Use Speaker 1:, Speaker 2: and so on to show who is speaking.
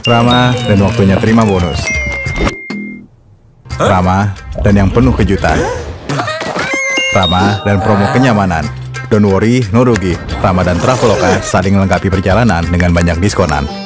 Speaker 1: Ramah dan waktunya terima bonus. Ramah dan yang penuh kejutan. Ramah dan promo kenyamanan. Don't worry, no rugi. Ramah dan Traveloka saling melengkapi perjalanan dengan banyak diskonan.